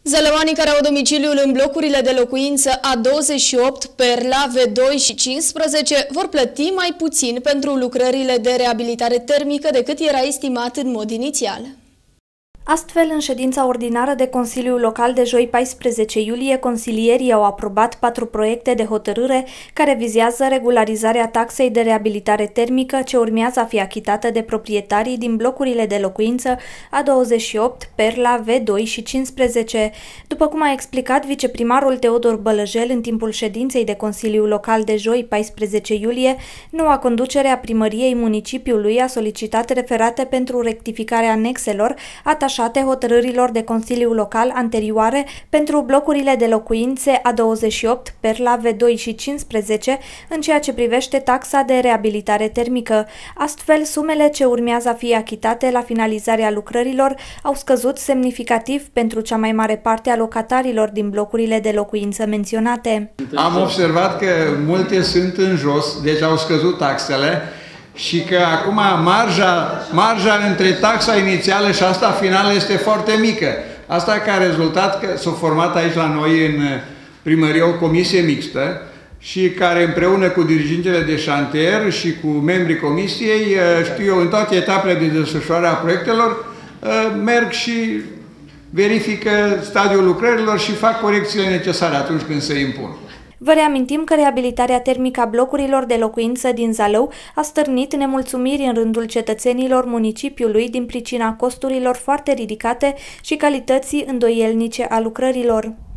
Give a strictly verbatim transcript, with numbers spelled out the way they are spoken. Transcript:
Zălăoanii care au domiciliul în blocurile de locuință A douăzeci și opt, Perla, V doi și cincisprezece vor plăti mai puțin pentru lucrările de reabilitare termică decât era estimat în mod inițial. Astfel, în ședința ordinară de Consiliul Local de joi paisprezece iulie, consilierii au aprobat patru proiecte de hotărâre care vizează regularizarea taxei de reabilitare termică ce urmează a fi achitată de proprietarii din blocurile de locuință A douăzeci și opt, Perla, V doi și cincisprezece. După cum a explicat viceprimarul Teodor Bălăjel în timpul ședinței de Consiliul Local de joi paisprezece iulie, noua conducere a primăriei municipiului a solicitat referate pentru rectificarea anexelor atașate hotărârilor de Consiliul Local anterioare pentru blocurile de locuințe A douăzeci și opt, Perla, V doi și cincisprezece în ceea ce privește taxa de reabilitare termică. Astfel, sumele ce urmează a fi achitate la finalizarea lucrărilor au scăzut semnificativ pentru cea mai mare parte a locatarilor din blocurile de locuință menționate. Am observat că multe sunt în jos, deci au scăzut taxele, și că acum marja, marja între taxa inițială și asta finală este foarte mică. Asta ca rezultat că s-a format aici la noi în primărie o comisie mixtă și care împreună cu dirigintele de șantier și cu membrii comisiei, știu eu, în toate etapele de desfășurare a proiectelor, merg și verifică stadiul lucrărilor și fac corecțiile necesare atunci când se impun. Vă reamintim că reabilitarea termică a blocurilor de locuință din Zalău a stârnit nemulțumiri în rândul cetățenilor municipiului din pricina costurilor foarte ridicate și calității îndoielnice a lucrărilor.